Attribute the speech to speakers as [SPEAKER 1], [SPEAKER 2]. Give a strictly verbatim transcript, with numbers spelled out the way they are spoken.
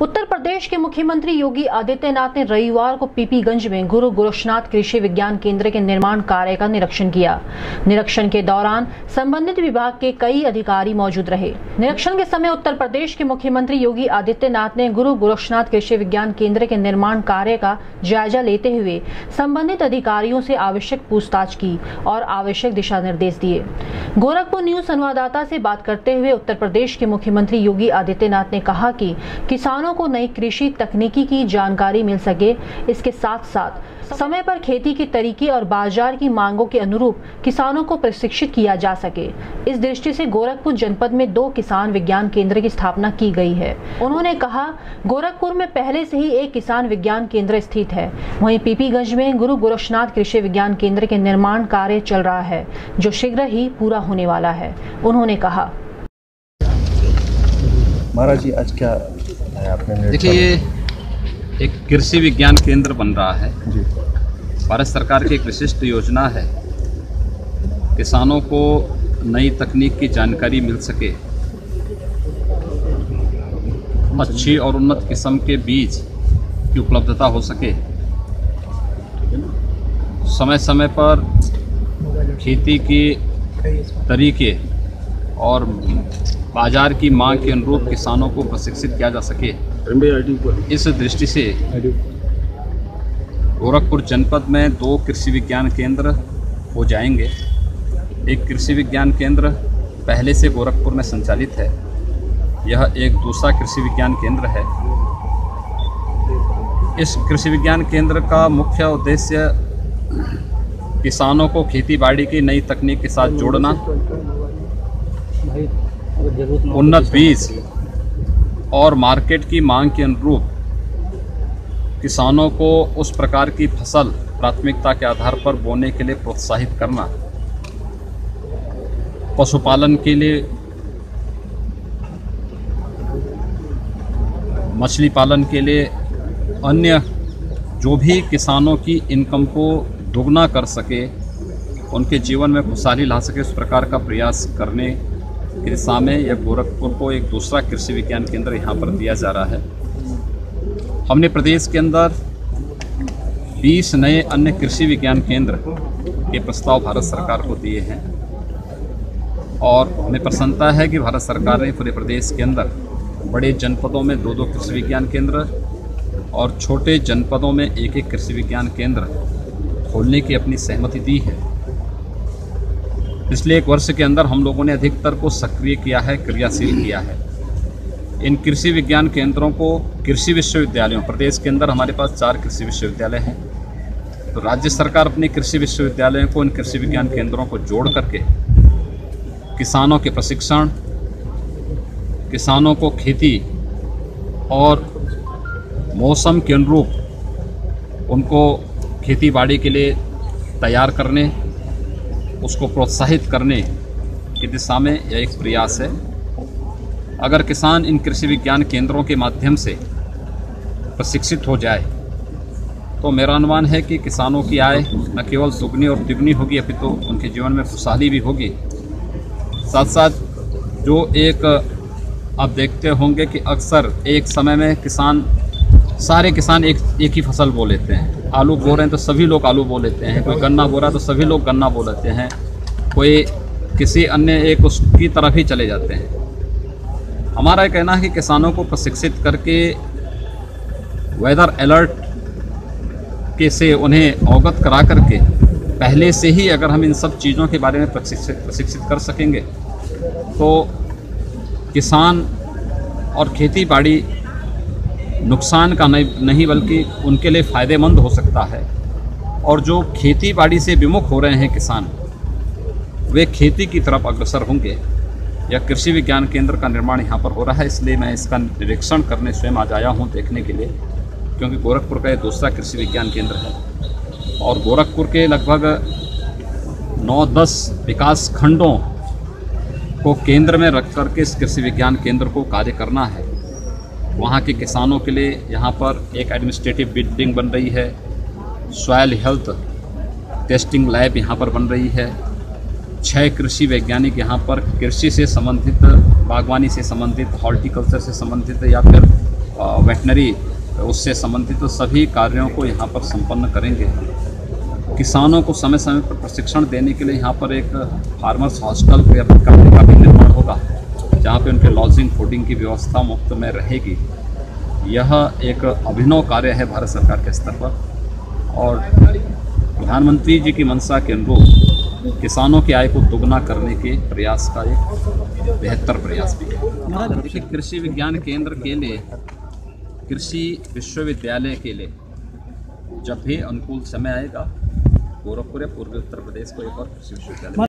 [SPEAKER 1] उत्तर प्रदेश के मुख्यमंत्री योगी आदित्यनाथ ने रविवार को पीपीगंज में गुरु गोरक्षनाथ कृषि विज्ञान केंद्र के निर्माण कार्य का निरीक्षण किया। निरीक्षण के दौरान संबंधित विभाग के कई अधिकारी मौजूद रहे। निरीक्षण के समय उत्तर प्रदेश के मुख्यमंत्री योगी आदित्यनाथ ने गुरु गोरक्षनाथ कृषि विज्ञान केंद्र के निर्माण कार्य का जायजा लेते हुए संबंधित अधिकारियों से आवश्यक पूछताछ की और आवश्यक दिशा निर्देश दिए। गोरखपुर न्यूज संवाददाता से बात करते हुए उत्तर प्रदेश के मुख्यमंत्री योगी आदित्यनाथ ने कहा कि किसानों को नई कृषि तकनीकी की जानकारी मिल सके, इसके साथ साथ समय पर खेती के तरीके और बाजार की मांगों के अनुरूप किसानों को प्रशिक्षित किया जा सके। इस दृष्टि से गोरखपुर जनपद में दो किसान विज्ञान केंद्र की स्थापना की गई है। उन्होंने कहा, गोरखपुर में पहले से ही एक किसान विज्ञान केंद्र स्थित है। वहीं पीपीगंज में गुरु गोरक्षनाथ कृषि विज्ञान केंद्र के निर्माण कार्य चल रहा है, जो शीघ्र ही पूरा होने वाला है। उन्होंने कहा,
[SPEAKER 2] महाराज जी आज क्या है आपने?
[SPEAKER 3] देखिए, ये एक कृषि विज्ञान केंद्र बन रहा है जी। भारत सरकार की एक विशिष्ट योजना है, किसानों को नई तकनीक की जानकारी मिल सके, अच्छी और उन्नत किस्म के बीज की उपलब्धता हो सके, समय समय पर खेती के तरीके और बाजार की मांग के अनुरूप किसानों को प्रशिक्षित किया जा सके। इस दृष्टि से गोरखपुर जनपद में दो कृषि विज्ञान केंद्र हो जाएंगे। एक कृषि विज्ञान केंद्र पहले से गोरखपुर में संचालित है, यह एक दूसरा कृषि विज्ञान केंद्र है। इस कृषि विज्ञान केंद्र का मुख्य उद्देश्य किसानों को खेती बाड़ी की नई तकनीक के साथ जोड़ना, उन्नत बीज और मार्केट की मांग के अनुरूप किसानों को उस प्रकार की फसल प्राथमिकता के आधार पर बोने के लिए प्रोत्साहित करना, पशुपालन के लिए, मछली पालन के लिए, अन्य जो भी किसानों की इनकम को दोगुना कर सके, उनके जीवन में खुशहाली ला सके, उस प्रकार का प्रयास करने की दिशा में यह गोरखपुर को एक दूसरा कृषि विज्ञान केंद्र यहाँ पर दिया जा रहा है। हमने प्रदेश के अंदर बीस नए अन्य कृषि विज्ञान केंद्र के प्रस्ताव भारत सरकार को दिए हैं और हमें प्रसन्नता है कि भारत सरकार ने पूरे प्रदेश के अंदर बड़े जनपदों में दो दो कृषि विज्ञान केंद्र और छोटे जनपदों में एक एक कृषि विज्ञान केंद्र खोलने की अपनी सहमति दी है। पिछले एक वर्ष के अंदर हम लोगों ने अधिकतर को सक्रिय किया है, क्रियाशील किया है। इन कृषि विज्ञान केंद्रों को कृषि विश्वविद्यालयों, प्रदेश के अंदर हमारे पास चार कृषि विश्वविद्यालय हैं, तो राज्य सरकार अपने कृषि विश्वविद्यालयों को इन कृषि विज्ञान केंद्रों को जोड़ करके किसानों के प्रशिक्षण, किसानों को खेती और मौसम के अनुरूप उनको खेती बाड़ी के लिए तैयार करने, उसको प्रोत्साहित करने की दिशा में यह एक प्रयास है। अगर किसान इन कृषि विज्ञान केंद्रों के माध्यम से प्रशिक्षित हो जाए तो मेरा अनुमान है कि किसानों की आय न केवल दुगनी और तिगुनी होगी, अपितु तो उनके जीवन में खुशहाली भी होगी। साथ साथ जो एक आप देखते होंगे कि अक्सर एक समय में किसान, सारे किसान एक एक ही फसल बो लेते हैं। आलू बो रहे हैं तो सभी लोग आलू बो लेते हैं, कोई गन्ना बो रहा है तो सभी लोग गन्ना बो लेते हैं, कोई किसी अन्य एक उसकी तरफ ही चले जाते हैं। हमारा कहना है कि किसानों को प्रशिक्षित करके वेदर अलर्ट के से उन्हें अवगत करा करके पहले से ही अगर हम इन सब चीज़ों के बारे में प्रशिक्षित प्रशिक्षित कर सकेंगे तो किसान और खेती बाड़ी नुकसान का नहीं नहीं बल्कि उनके लिए फ़ायदेमंद हो सकता है। और जो खेती बाड़ी से विमुख हो रहे हैं किसान, वे खेती की तरफ अग्रसर होंगे। यह कृषि विज्ञान केंद्र का निर्माण यहाँ पर हो रहा है, इसलिए मैं इसका निरीक्षण करने स्वयं आज आया हूँ देखने के लिए, क्योंकि गोरखपुर का ये दूसरा कृषि विज्ञान केंद्र है और गोरखपुर के लगभग नौ दस विकास खंडों को केंद्र में रख करके इस कृषि विज्ञान केंद्र को कार्य करना है। वहाँ के किसानों के लिए यहाँ पर एक एडमिनिस्ट्रेटिव बिल्डिंग बन रही है, सॉइल हेल्थ टेस्टिंग लैब यहाँ पर बन रही है, छह कृषि वैज्ञानिक यहाँ पर कृषि से संबंधित, बागवानी से संबंधित, हॉर्टिकल्चर से संबंधित या फिर वेटनरी उससे संबंधित तो सभी कार्यों को यहाँ पर संपन्न करेंगे। किसानों को समय समय पर प्रशिक्षण देने के लिए यहाँ पर एक फार्मर्स हॉस्टल या करने का भी निर्माण होगा, जहाँ पे उनके लॉजिंग फूडिंग की व्यवस्था मुफ्त में रहेगी। यह एक अभिनव कार्य है भारत सरकार के स्तर पर, और प्रधानमंत्री जी की मंशा के अनुरूप किसानों की आय को दोगुना करने के प्रयास का एक बेहतर प्रयास भी है। देखिए, कृषि विज्ञान केंद्र के लिए, कृषि विश्वविद्यालय के लिए जब भी अनुकूल समय आएगा, गोरखपुर या पूर्वी उत्तर प्रदेश को एक और कृषि विश्वविद्यालय